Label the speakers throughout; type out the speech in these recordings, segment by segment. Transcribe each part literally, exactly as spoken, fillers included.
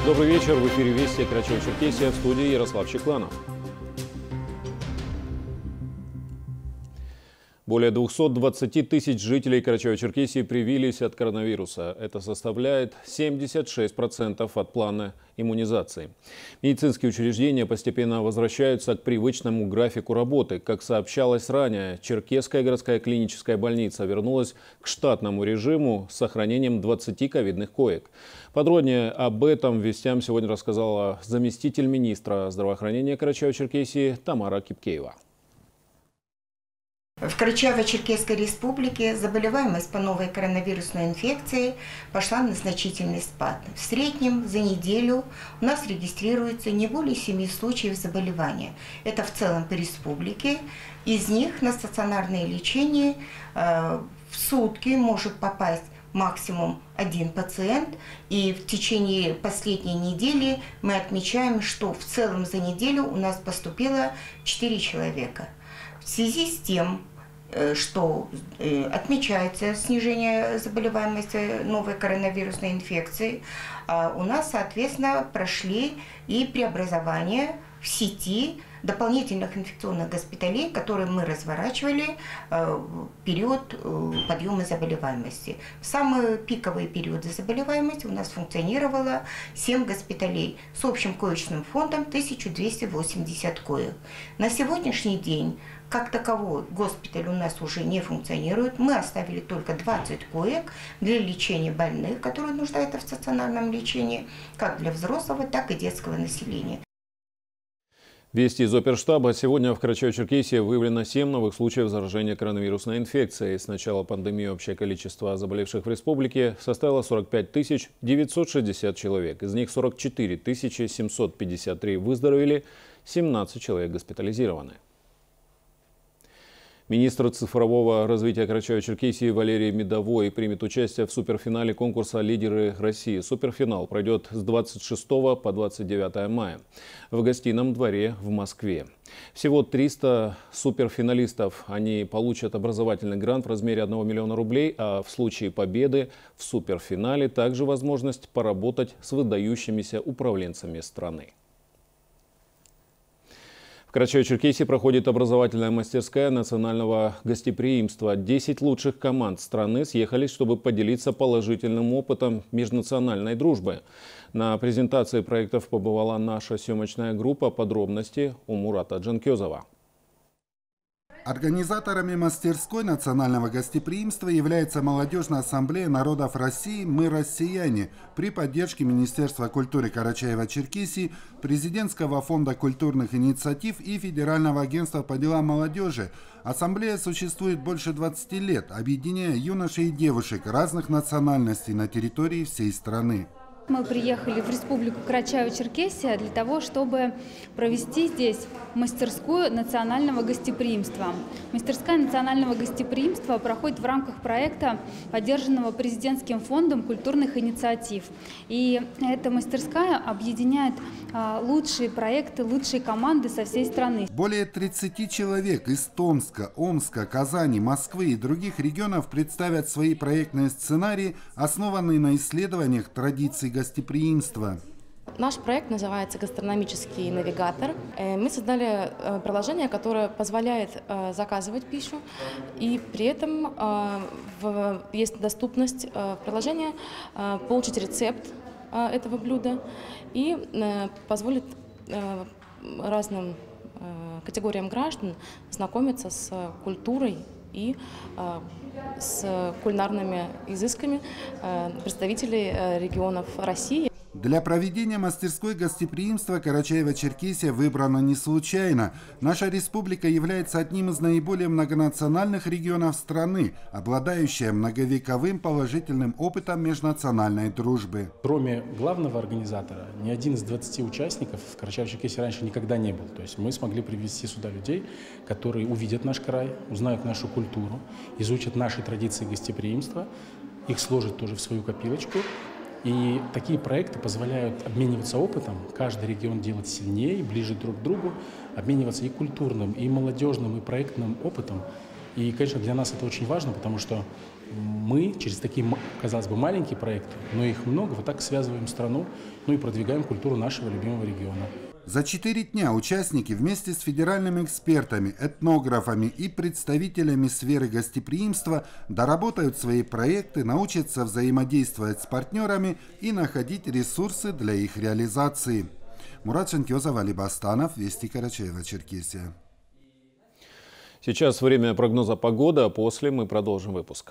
Speaker 1: Добрый вечер. В эфире Вести Карачаево-Черкесия, в студии Ярослав Чекланов. Более двухсот двадцати тысяч жителей Карачаево-Черкесии привились от коронавируса. Это составляет семьдесят шесть процентов от плана иммунизации. Медицинские учреждения постепенно возвращаются к привычному графику работы. Как сообщалось ранее, Черкесская городская клиническая больница вернулась к штатному режиму с сохранением двадцати ковидных коек. Подробнее об этом вестям сегодня рассказала заместитель министра здравоохранения Карачаево-Черкесии Тамара Кипкеева.
Speaker 2: В Карачаево-Черкесской республике заболеваемость по новой коронавирусной инфекции пошла на значительный спад. В среднем за неделю у нас регистрируется не более семи случаев заболевания. Это в целом по республике. Из них на стационарное лечение э, в сутки может попасть максимум один пациент. И в течение последней недели мы отмечаем, что в целом за неделю у нас поступило четыре человека. В связи с тем, что отмечается снижение заболеваемости новой коронавирусной инфекции, у нас, соответственно, прошли и преобразования в сети дополнительных инфекционных госпиталей, которые мы разворачивали в период подъема заболеваемости. В самые пиковые периоды заболеваемости у нас функционировало семь госпиталей с общим коечным фондом тысяча двести восемьдесят коек. На сегодняшний день как таковой госпиталь у нас уже не функционирует. Мы оставили только двадцать коек для лечения больных, которые нуждаются в стационарном лечении, как для взрослого, так и детского населения.
Speaker 1: Вести из оперштаба. Сегодня в Карачаево-Черкесии выявлено семь новых случаев заражения коронавирусной инфекцией. С начала пандемии общее количество заболевших в республике составило сорок пять тысяч девятьсот шестьдесят человек. Из них сорок четыре тысячи семьсот пятьдесят три выздоровели, семнадцать человек госпитализированы. Министр цифрового развития Карачаево-Черкесии Валерий Медовой примет участие в суперфинале конкурса «Лидеры России». Суперфинал пройдет с двадцать шестого по двадцать девятое мая в гостином дворе в Москве. Всего триста суперфиналистов. Они получат образовательный грант в размере одного миллиона рублей, а в случае победы в суперфинале также возможность поработать с выдающимися управленцами страны. В Карачаево-Черкесии проходит образовательная мастерская национального гостеприимства. Десять лучших команд страны съехались, чтобы поделиться положительным опытом межнациональной дружбы. На презентации проектов побывала наша съемочная группа. Подробности у Мурата Джанкезова.
Speaker 3: Организаторами мастерской национального гостеприимства является Молодежная ассамблея народов России «Мы россияне» при поддержке Министерства культуры Карачаево-Черкесии, Президентского фонда культурных инициатив и Федерального агентства по делам молодежи. Ассамблея существует больше двадцати лет, объединяя юношей и девушек разных национальностей на территории всей страны.
Speaker 4: Мы приехали в Республику Карачаево-Черкесия для того, чтобы провести здесь мастерскую национального гостеприимства. Мастерская национального гостеприимства проходит в рамках проекта, поддержанного Президентским фондом культурных инициатив. И эта мастерская объединяет лучшие проекты, лучшие команды со всей страны.
Speaker 3: Более тридцати человек из Томска, Омска, Казани, Москвы и других регионов представят свои проектные сценарии, основанные на исследованиях традиций гостеприимства.
Speaker 5: Наш проект называется «Гастрономический навигатор». Мы создали приложение, которое позволяет заказывать пищу, и при этом есть доступность в приложении получить рецепт этого блюда и позволит разным категориям граждан знакомиться с культурой и с кулинарными изысками представителей регионов России.
Speaker 3: Для проведения мастерской гостеприимства Карачаево-Черкесия выбрана не случайно. Наша республика является одним из наиболее многонациональных регионов страны, обладающая многовековым положительным опытом межнациональной дружбы.
Speaker 6: Кроме главного организатора, ни один из двадцати участников в Карачаево-Черкесии раньше никогда не был. То есть мы смогли привести сюда людей, которые увидят наш край, узнают нашу культуру, изучат наши традиции гостеприимства, их сложат тоже в свою копилочку. И такие проекты позволяют обмениваться опытом, каждый регион делать сильнее, ближе друг к другу, обмениваться и культурным, и молодежным, и проектным опытом. И, конечно, для нас это очень важно, потому что мы через такие, казалось бы, маленькие проекты, но их много, вот так связываем страну, ну и продвигаем культуру нашего любимого региона.
Speaker 3: За четыре дня участники вместе с федеральными экспертами, этнографами и представителями сферы гостеприимства доработают свои проекты, научатся взаимодействовать с партнерами и находить ресурсы для их реализации. Мурат Шенкёзов, Али Бастанов, Вести, Карачаево-Черкесия.
Speaker 1: Сейчас время прогноза погоды, а после мы продолжим выпуск.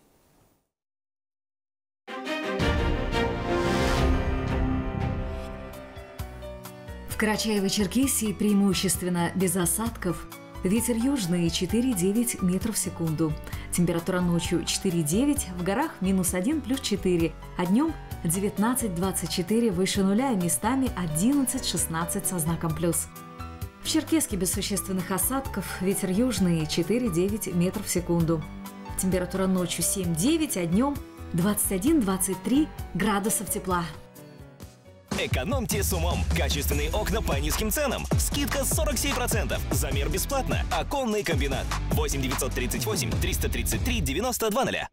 Speaker 7: В Карачаево-Черкесии преимущественно без осадков. Ветер южный четыре-девять метров в секунду. Температура ночью четыре-девять, в горах минус один плюс четыре, а днем девятнадцать-двадцать четыре выше нуля и местами одиннадцать-шестнадцать со знаком плюс. В Черкесске без существенных осадков, ветер южный четыре-девять метров в секунду. Температура ночью семь-девять, а днем двадцать один-двадцать три градусов тепла.
Speaker 8: Экономьте с умом. Качественные окна по низким ценам. Скидка сорок семь процентов. Замер бесплатно. Оконный комбинат. восемь девятьсот тридцать восемь триста тридцать три девяносто два нуля.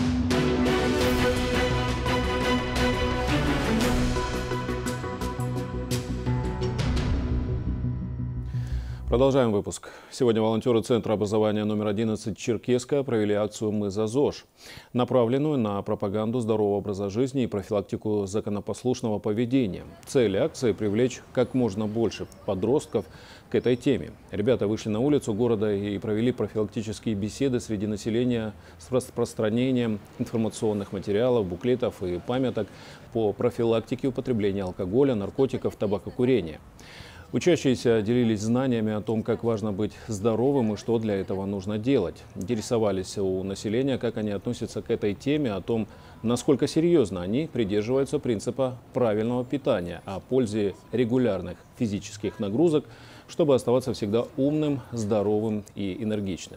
Speaker 1: Продолжаем выпуск. Сегодня волонтеры Центра образования номер одиннадцать Черкесска провели акцию «Мы за ЗОЖ», направленную на пропаганду здорового образа жизни и профилактику законопослушного поведения. Цель акции – привлечь как можно больше подростков к этой теме. Ребята вышли на улицу города и провели профилактические беседы среди населения с распространением информационных материалов, буклетов и памяток по профилактике употребления алкоголя, наркотиков, табакокурения. Учащиеся делились знаниями о том, как важно быть здоровым и что для этого нужно делать. Интересовались у населения, как они относятся к этой теме, о том, насколько серьезно они придерживаются принципа правильного питания, о пользе регулярных физических нагрузок, чтобы оставаться всегда умным, здоровым и энергичным.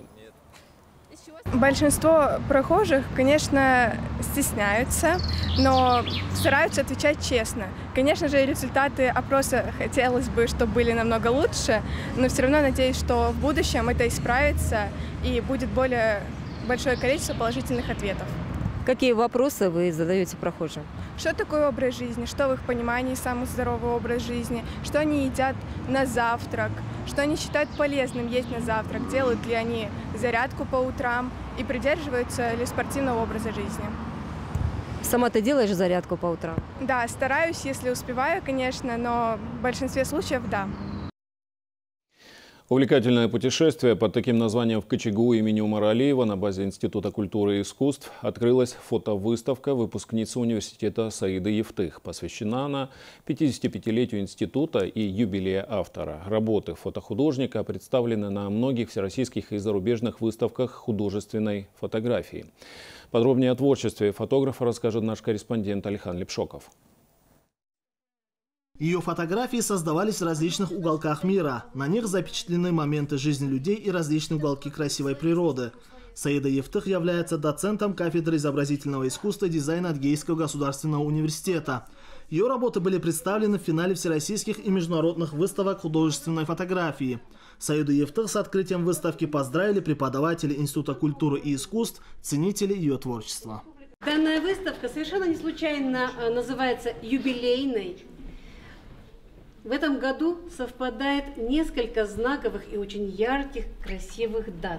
Speaker 9: Большинство прохожих, конечно, стесняются, но стараются отвечать честно. Конечно же, результаты опроса хотелось бы, чтобы были намного лучше, но все равно надеюсь, что в будущем это исправится и будет более большое количество положительных ответов.
Speaker 10: Какие вопросы вы задаете прохожим?
Speaker 9: Что такое образ жизни? Что в их понимании самый здоровый образ жизни? Что они едят на завтрак? Что они считают полезным есть на завтрак? Делают ли они зарядку по утрам? И придерживаются ли спортивного образа жизни?
Speaker 10: Сама ты делаешь зарядку по утрам?
Speaker 9: Да, стараюсь, если успеваю, конечно, но в большинстве случаев да.
Speaker 1: Увлекательное путешествие под таким названием в Кочегу имени Умара Алиева на базе Института культуры и искусств открылась фотовыставка выпускницы университета Саиды Ефтых. Посвящена она пятидесятипятилетию института и юбилея автора. Работы фотохудожника представлены на многих всероссийских и зарубежных выставках художественной фотографии. Подробнее о творчестве фотографа расскажет наш корреспондент Алихан Лепшоков.
Speaker 11: Ее фотографии создавались в различных уголках мира. На них запечатлены моменты жизни людей и различные уголки красивой природы. Саида Ефтых является доцентом кафедры изобразительного искусства и дизайна Адыгейского государственного университета. Ее работы были представлены в финале всероссийских и международных выставок художественной фотографии. Саиду Ефтых с открытием выставки поздравили преподаватели Института культуры и искусств, ценители ее творчества.
Speaker 12: Данная выставка совершенно не случайно называется юбилейной. В этом году совпадает несколько знаковых и очень ярких, красивых дат.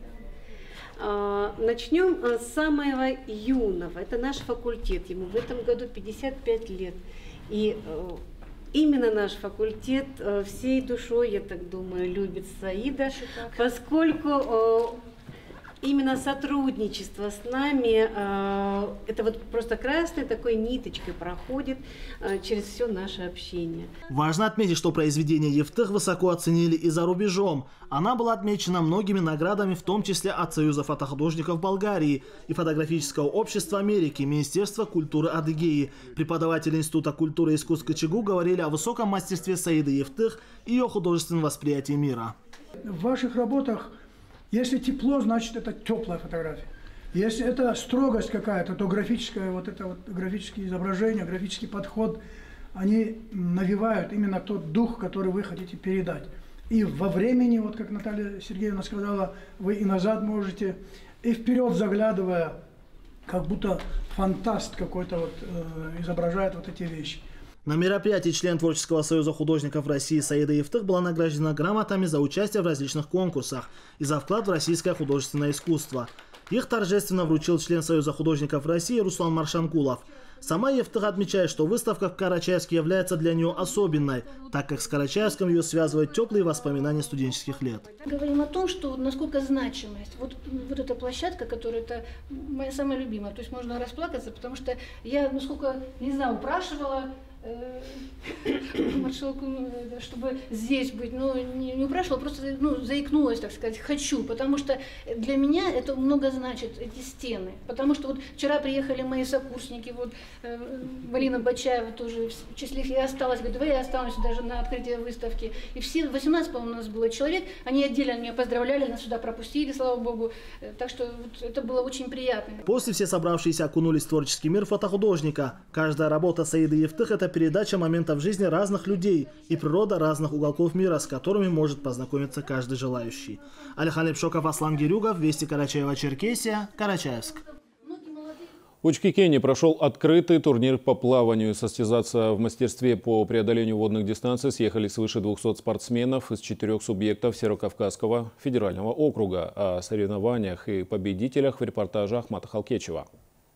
Speaker 12: Начнем с самого юного. Это наш факультет. Ему в этом году пятьдесят пять лет. И именно наш факультет всей душой, я так думаю, любит Саида, поскольку именно сотрудничество с нами, э, это вот просто красной такой ниточкой проходит э, через все наше общение.
Speaker 11: Важно отметить, что произведение Ефтых высоко оценили и за рубежом. Она была отмечена многими наградами, в том числе от Союза фотохудожников Болгарии и Фотографического общества Америки, Министерства культуры Адыгеи. Преподаватели Института культуры и искусств Кочегу говорили о высоком мастерстве Саиды Ефтых и ее художественном восприятии мира.
Speaker 13: В ваших работах, если тепло, значит это теплая фотография. Если это строгость какая-то, то графическое, вот это вот графические изображения, графический подход, они навевают именно тот дух, который вы хотите передать. И во времени, вот как Наталья Сергеевна сказала, вы и назад можете, и вперед заглядывая, как будто фантаст какой-то вот, э, изображает вот эти вещи.
Speaker 11: На мероприятии член Творческого союза художников России Саида Евтых была награждена грамотами за участие в различных конкурсах и за вклад в российское художественное искусство. Их торжественно вручил член Союза художников России Руслан Маршанкулов. Сама Евтых отмечает, что выставка в Карачаевске является для нее особенной, так как с Карачаевском ее связывают теплые воспоминания студенческих лет.
Speaker 14: Говорим о том, что насколько значимость. Вот, вот эта площадка, которая это моя самая любимая. То есть можно расплакаться, потому что я, насколько, не знаю, упрашивала маршалку, чтобы здесь быть, но не, не упрашивала, просто ну, заикнулась, так сказать, хочу, потому что для меня это много значит, эти стены, потому что вот вчера приехали мои сокурсники, вот э, Валина Бачаева тоже в числе их и осталась, говорит, давай я останусь даже на открытии выставки, и все, восемнадцать, по-моему, у нас было человек, они отдельно меня поздравляли, нас сюда пропустили, слава богу, так что вот, это было очень приятно.
Speaker 11: После все собравшиеся окунулись в творческий мир фотохудожника. Каждая работа Саиды Евтых – это передача моментов жизни разных людей и природа разных уголков мира, с которыми может познакомиться каждый желающий. Алихан Лепшоков, Аслан Гирюгов, Вести Карачаева-Черкесия, Карачаевск.
Speaker 1: В Учкикене прошел открытый турнир по плаванию. Состязаться в мастерстве по преодолению водных дистанций съехали свыше двухсот спортсменов из четырех субъектов Северокавказского федерального округа. О соревнованиях и победителях в репортаже Ахмата Халкечева.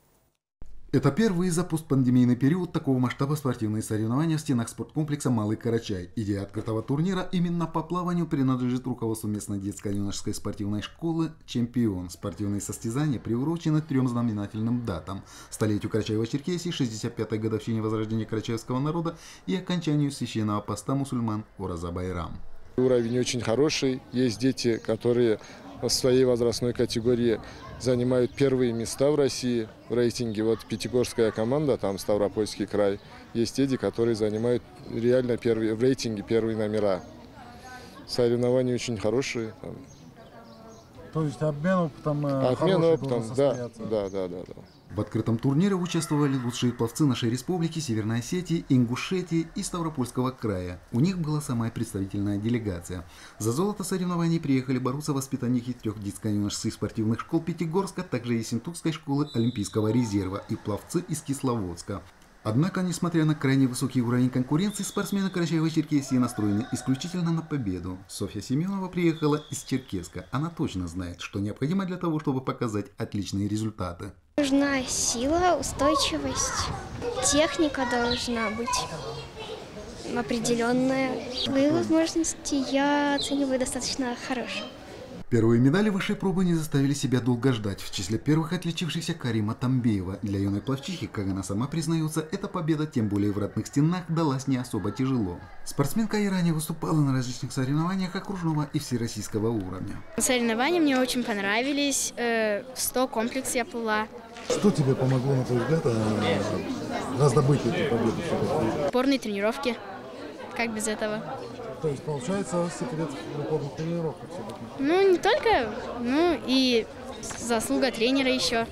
Speaker 15: Это первый за постпандемийный период такого масштаба спортивные соревнования в стенах спорткомплекса «Малый Карачай». Идея открытого турнира именно по плаванию принадлежит руководству местной детско-юношеской спортивной школы «Чемпион». Спортивные состязания приурочены трем знаменательным датам – столетию Карачаева-Черкесии, шестьдесят пятой годовщине возрождения карачаевского народа и окончанию священного поста мусульман Ураза-Байрам.
Speaker 16: Уровень очень хороший. Есть дети, которые в своей возрастной категории занимают первые места в России в рейтинге. Вот пятигорская команда, там Ставропольский край, есть дети, которые занимают реально первые, в рейтинге первые номера. Соревнования очень хорошие. Там.
Speaker 17: То есть обмен опытом,
Speaker 16: обмен опытом, да, да, да, да, да.
Speaker 15: В открытом турнире участвовали лучшие пловцы нашей республики, Северной Осетии, Ингушетии и Ставропольского края. У них была самая представительная делегация. За золото соревнований приехали бороться воспитанники трех детско-юношеских спортивных школ Пятигорска, также и Ессентукской школы Олимпийского резерва и пловцы из Кисловодска. Однако, несмотря на крайне высокий уровень конкуренции, спортсмены Карачаева-Черкесии настроены исключительно на победу. Софья Семенова приехала из Черкесска. Она точно знает, что необходимо для того, чтобы показать отличные результаты.
Speaker 18: Нужна сила, устойчивость, техника должна быть определенная. Свои возможности я оцениваю достаточно хорошие.
Speaker 15: Первые медали высшей пробы не заставили себя долго ждать. В числе первых отличившихся Карима Тамбеева. Для юной пловчихи, как она сама признается, эта победа, тем более в родных стенах, далась не особо тяжело. Спортсменка и ранее выступала на различных соревнованиях окружного и всероссийского уровня.
Speaker 19: Соревнования мне очень понравились. сто комплекс я плыла.
Speaker 17: Что тебе помогло, на твой взгляд, раздобыть эту победу?
Speaker 19: Упорные тренировки. Как без этого?
Speaker 17: То есть, получается, секрет в упорных тренировках все-таки?
Speaker 19: Ну, не только, ну и заслуга тренера еще.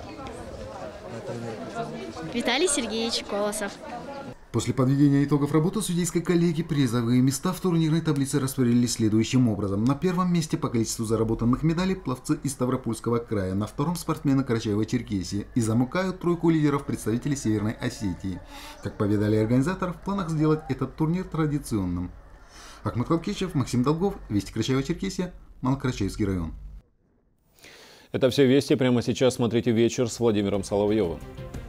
Speaker 19: Виталий Сергеевич Колосов.
Speaker 15: После подведения итогов работы судейской коллегии призовые места в турнирной таблице распределились следующим образом. На первом месте по количеству заработанных медалей пловцы из Ставропольского края, на втором спортсмены Карачаева-Черкесии и замыкают тройку лидеров представители Северной Осетии. Как поведали организаторы, в планах сделать этот турнир традиционным. Ахмат Халкечев, Максим Долгов, Вести Карачаева-Черкесия, Малокарачаевский район.
Speaker 1: Это все вести. Прямо сейчас смотрите «Вечер» с Владимиром Соловьевым.